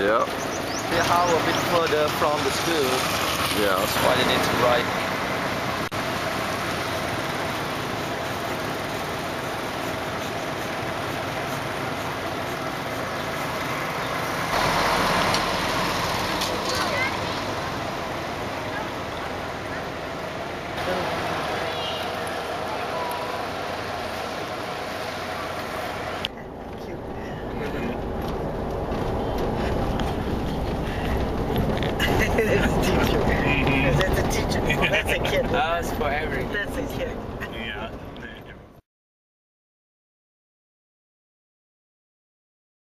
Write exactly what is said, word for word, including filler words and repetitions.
Yeah. They have a bit further from the school. Yeah. That's why they need to ride. That's a teacher. Mm-hmm. That's a teacher. Oh, that's a kid. That's for every. That's a kid.